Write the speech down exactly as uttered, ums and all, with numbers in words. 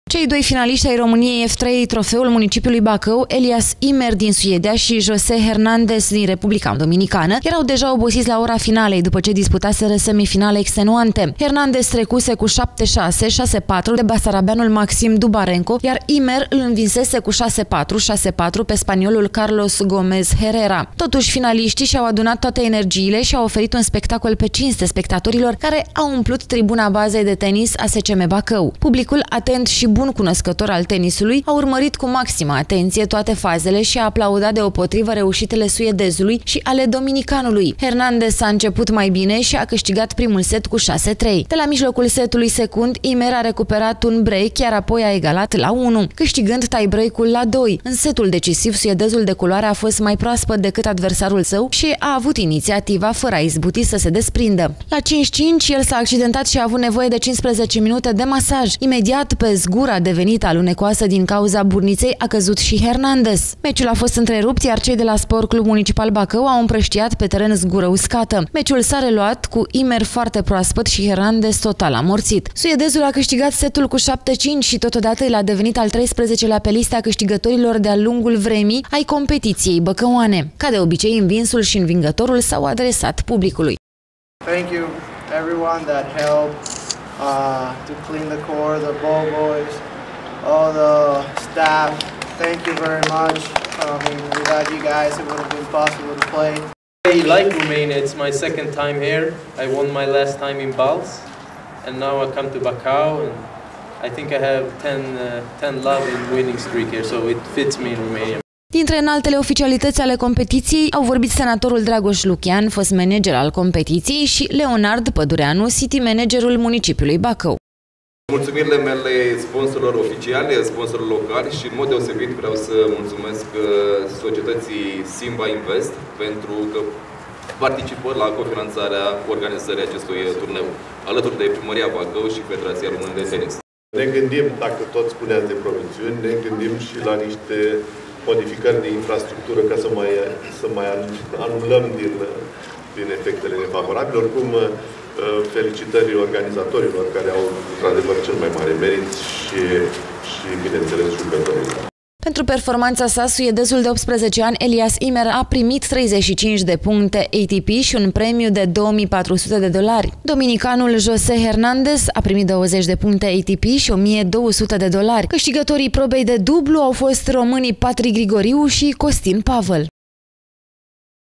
Cei doi finaliști ai României F trei trofeul municipiului Bacău, Elias Ymer din Suedia și José Hernandez din Republica Dominicană, erau deja obosiți la ora finalei după ce disputaseră semifinale extenuante. Hernandez trecuse cu șapte șase, șase patru de basarabeanul Maxim Dubarenko, iar Ymer îl învinsese cu șase patru, șase patru pe spaniolul Carlos Gomez Herrera. Totuși, finaliștii și-au adunat toate energiile și au oferit un spectacol pe cinste spectatorilor care au umplut tribuna bazei de tenis A S C M Bacău. Publicul, atent și bun cunoscător al tenisului, a urmărit cu maximă atenție toate fazele și a aplaudat deopotrivă reușitele suedezului și ale dominicanului. Hernandez a început mai bine și a câștigat primul set cu șase trei. De la mijlocul setului secund, Ymer a recuperat un break, iar apoi a egalat la unu, câștigând tie-break-ul la doi. În setul decisiv, suedezul de culoare a fost mai proaspăt decât adversarul său și a avut inițiativa fără a izbuti să se desprindă. La cinci cinci, el s-a accidentat și a avut nevoie de cincisprezece minute de masaj. Imediat, pe zgura devenit alunecoasă din cauza burniței, a căzut și Hernandez. Meciul a fost întrerupt, iar cei de la Sport Club Municipal Bacău au împrăștiat pe teren zgură uscată. Meciul s-a reluat cu Ymer foarte proaspăt și Hernandez total amorțit. Suedezul a câștigat setul cu șapte cinci și totodată el a devenit al treisprezecelea pe lista câștigătorilor de-a lungul vremii ai competiției băcăoane. Ca de obicei, învinsul și învingătorul s-au adresat publicului. Thank you everyone that helped uh, to clean the court, the ball boys, all the staff. Thank you very much. I mean, without you guys, it would have been possible to play. I like Romania. It's my second time here. I won my last time in Bals, and now I come to Bacău, and I think I have ten, uh, ten love in winning streak here, so it fits me in Romania. Dintre înaltele oficialități ale competiției au vorbit senatorul Dragoș Lucian, fost manager al competiției, și Leonard Pădureanu, city managerul municipiului Bacău. Mulțumirile mele sponsorilor oficiale, sponsorilor locali și în mod deosebit vreau să mulțumesc societății Simba Invest pentru că participă la cofinanțarea organizării acestui turneu, alături de Primăria Bacău și Federația Română de Tenis. Ne gândim, dacă tot spuneați de promisiuni, ne gândim și la niște modificări de infrastructură ca să mai, să mai anulăm din, din efectele nefavorabile. Oricum, felicitări organizatorilor care au, într-adevăr, cel mai mare merit și, și bineînțeles, jucătorilor. Pentru performanța sa, suedezul de optsprezece ani, Elias Ymer, a primit treizeci și cinci de puncte A T P și un premiu de două mii patru sute de dolari. Dominicanul José Hernandez a primit douăzeci de puncte A T P și o mie două sute de dolari. Câștigătorii probei de dublu au fost românii Patrick Grigoriu și Costin Pavel.